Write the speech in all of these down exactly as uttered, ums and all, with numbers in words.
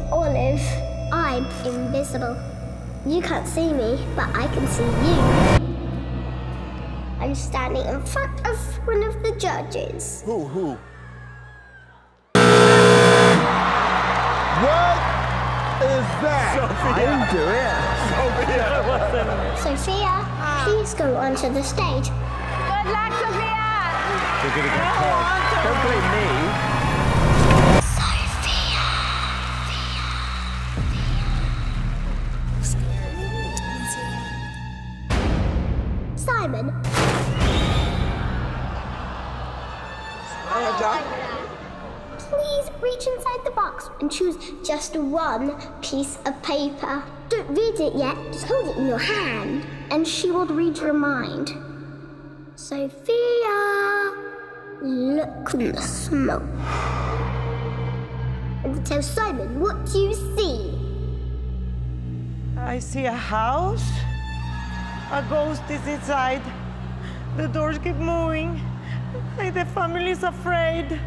Olive. I'm invisible. You can't see me, but I can see you. I'm standing in front of one of the judges. Who, who? What is that? Sophia. I didn't do it. Sophia. Sophia, please go onto the stage. Good luck, Sophia. You're gonna get hurt. Don't blame me. Simon. Please reach inside the box and choose just one piece of paper. Don't read it yet, just hold it in your hand, and she will read your mind. Sophia, look in the smoke. And tell Simon, what do you see? I see a house. A ghost is inside. The doors keep moving. Like the family is afraid.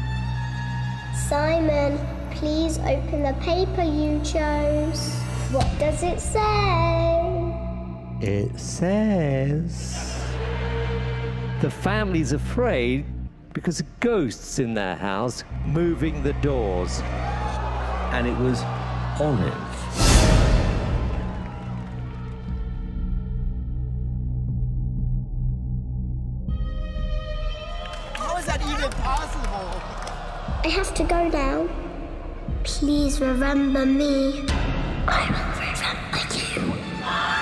Simon, please open the paper you chose. What does it say? It says... The family's afraid because of ghosts in their house moving the doors. And it was Olive. How is that even possible? I have to go now. Please remember me. I will remember you.